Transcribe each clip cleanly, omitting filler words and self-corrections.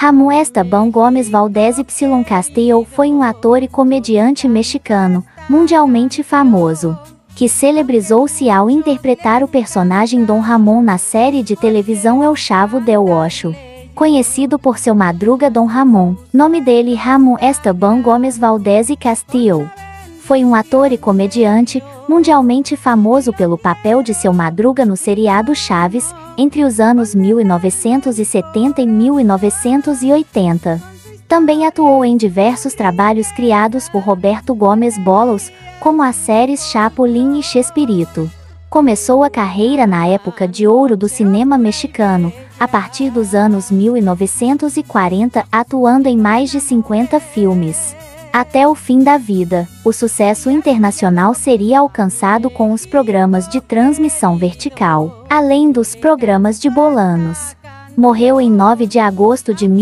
Ramón Esteban Gómez Valdez y Castillo foi um ator e comediante mexicano, mundialmente famoso, que celebrizou-se ao interpretar o personagem Dom Ramón na série de televisão El Chavo del Ocho. Conhecido por seu madruga Dom Ramón, nome dele Ramón Esteban Gómez Valdez y Castillo. Foi um ator e comediante, mundialmente famoso pelo papel de seu madruga no seriado Chaves, entre os anos 1970 e 1980. Também atuou em diversos trabalhos criados por Roberto Gómez Bolaños, como as séries Chapulín e Chespirito. Começou a carreira na época de ouro do cinema mexicano, a partir dos anos 1940, atuando em mais de 50 filmes. Até o fim da vida, o sucesso internacional seria alcançado com os programas de transmissão vertical, além dos programas de Bolaños. Morreu em 9 de agosto de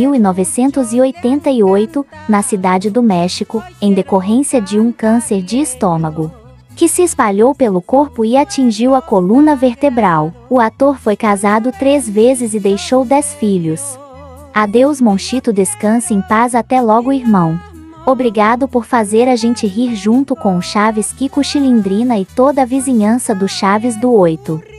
1988, na Cidade do México, em decorrência de um câncer de estômago, que se espalhou pelo corpo e atingiu a coluna vertebral. O ator foi casado 3 vezes e deixou 10 filhos. Adeus Monchito, descanse em paz, até logo irmão. Obrigado por fazer a gente rir junto com o Chaves, Kiko, Chilindrina e toda a vizinhança do Chaves do 8.